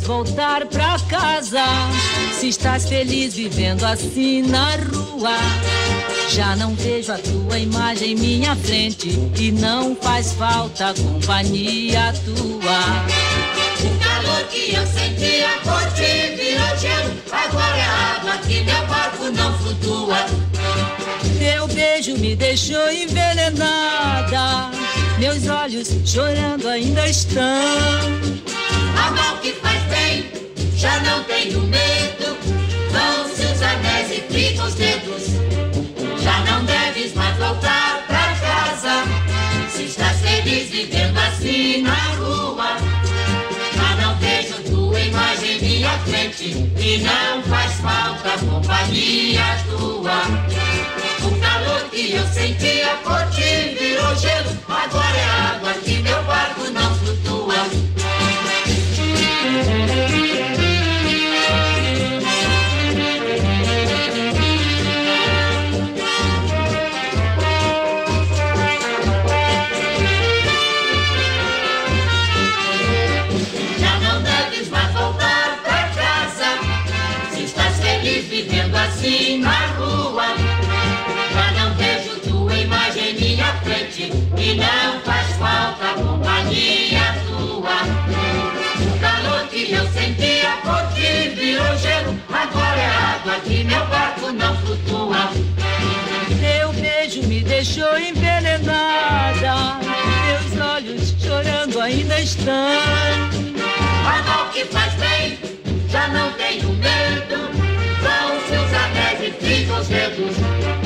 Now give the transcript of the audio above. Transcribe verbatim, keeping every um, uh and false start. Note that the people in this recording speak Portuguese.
mais voltar pra casa. Se estás feliz vivendo assim na rua, já não vejo a tua imagem em minha frente e não faz falta a companhia tua. O calor que eu sentia por ti virou gelo, agora é água que meu barco não flutua. Teu beijo me deixou envenenada, meus olhos chorando ainda estão. A mão que faz bem, já não tenho medo, vão-se os anéis e ficam os dedos. Já não deves mais voltar pra casa, se estás feliz vivendo assim na rua. Já não vejo tua imagem em minha frente e não faz falta a companhia tua. O calor que eu sentia por ti virou gelo, agora é água que meu barco não flutua. Já não deves mais voltar pra casa, se estás feliz vivendo assim na rua. Já não vejo tua imagem em minha frente e não faz falta a companhia tua. O calor que eu sentia por ti virou gelo, agora é água que meu barco não flutua. Teu beijo me deixou envenenada, meus olhos chorando ainda estão. A mão que faz bem, já não tenho medo, vão seus anéis e ficam os dedos.